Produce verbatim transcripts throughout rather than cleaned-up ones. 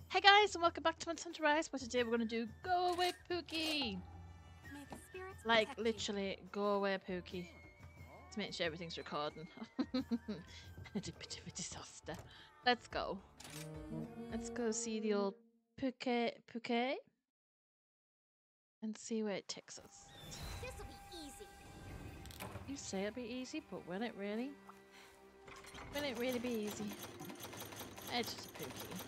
Hey guys, and welcome back to Monster Hunter Rise, where today we're gonna do Go Away Pookie! May the spirits Like, protect you. literally, go away Pookie. To make sure everything's recording. It's a bit of a disaster. Let's go. Let's go see the old Pukei, Pukei and see where it takes us. This'll be easy. You say it'll be easy, but will it really? Will it really be easy? It's just a Pookie.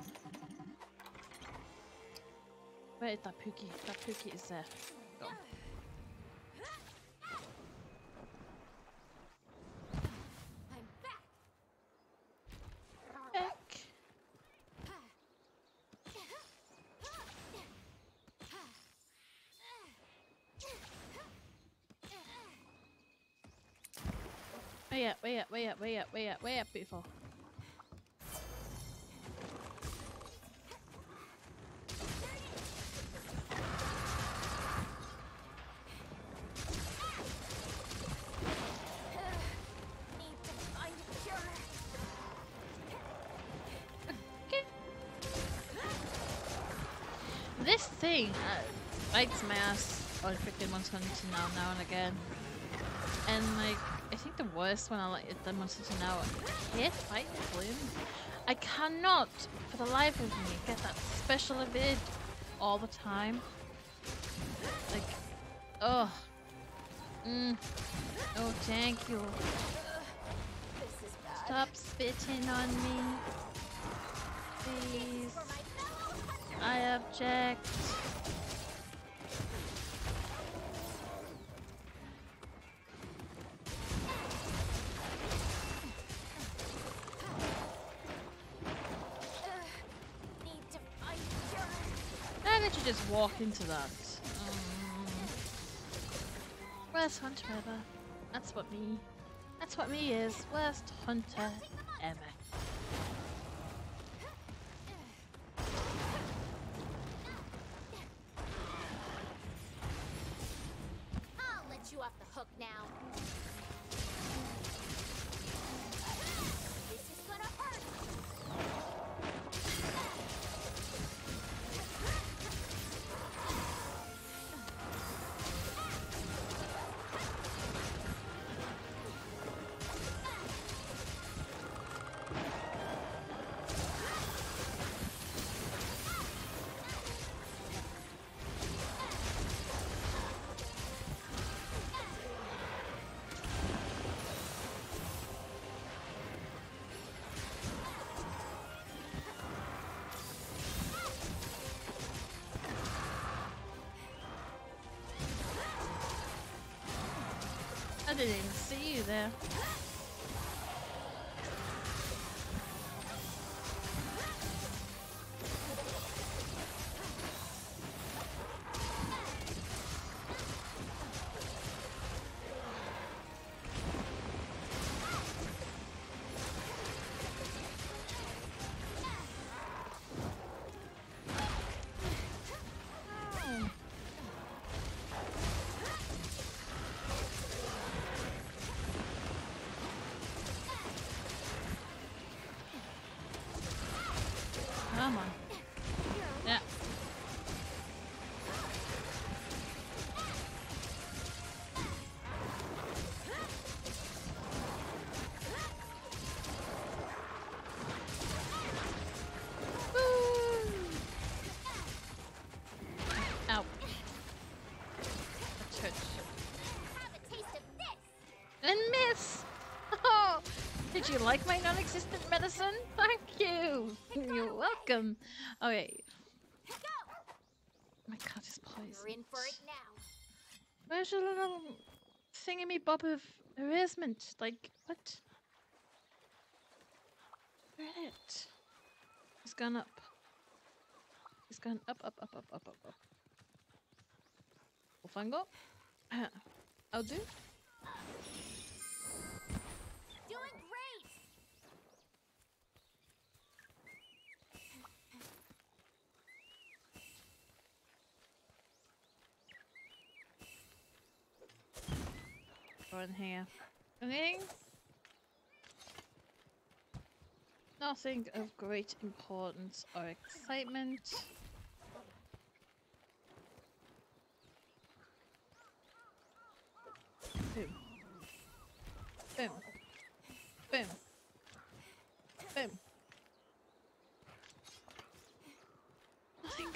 Where is that Pookie? That Pookie is there. Go. I'm back. Heck. Way up, way up, way up, way up, way up, way up, beautiful. Need to find a cure. Okay. This thing uh, bites my ass on freaking Monster Hunter now, now and again. And like, I think the worst one I like is the Monster Hunter now. I hate fighting Bloom. I cannot, for the life of me, get that special vid all the time. Like, oh. Mm. Oh, thank you. This is bad. Stop spitting on me. Please. For my fellow hunters. I object. Need to find a cure. Why did you just walk into that? Um, worst hunter ever. That's what me. That's what me is. Worst hunter ever. I'll let you off the hook now. This is gonna hurt. I didn't even see you there. Oh. Come on. Yeah. Woo! Ow. That hurt. Have a taste of this. And miss! Oh, did you like my non-existent medicine? Thank you! You're welcome. Okay. Go. My cat is poisoned. You're in for it now. Where's your little thingy bob of erasement? Like, what? Where is it? It's gone up. It's gone up, up, up, up, up, up, up. Fango. I'll do. Doing great. Go in here. Anything? Nothing of great importance or excitement. Boom. Boom. Boom. Boom. Nothing.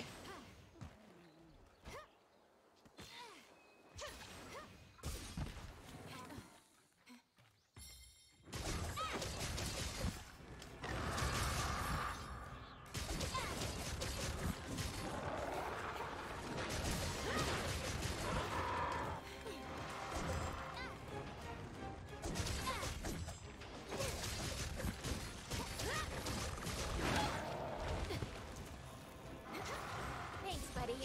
Thanks, buddy.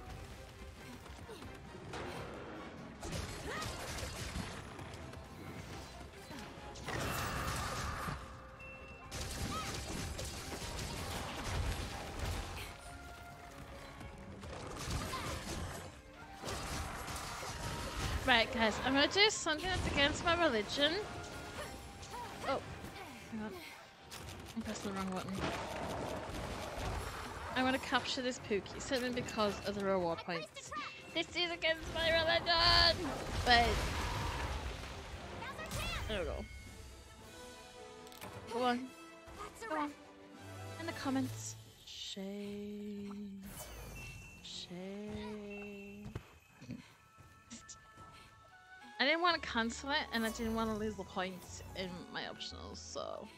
Right, guys, I'm gonna do something that's against my religion. Oh, hang on. I'm pressing the wrong button. I'm gonna capture this Pukei simply because of the reward points. This is against my religion! But I don't know. Go on. Go on. In the comments. Shame. Shame. I didn't want to cancel it and I didn't want to lose the points in my optionals, so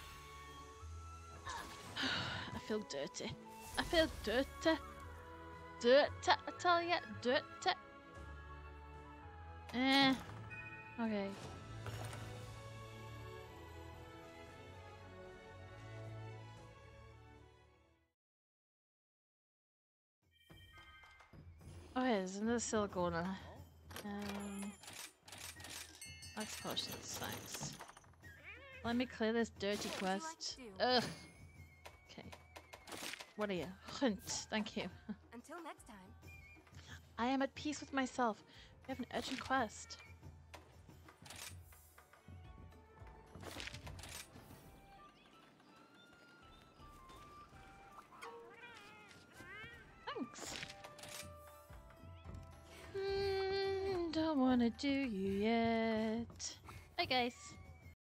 I feel dirty. I feel dirty. Dirty, I tell ya, dirty. Eh. Okay. Okay, there's another silicona. Um, that's potions, thanks. Let me clear this dirty quest. Ugh. Okay. What are you? Hunt. Thank you. Until next time. I am at peace with myself. We have an urgent quest. Thanks. Hmm, don't wanna do you yet. Bye guys.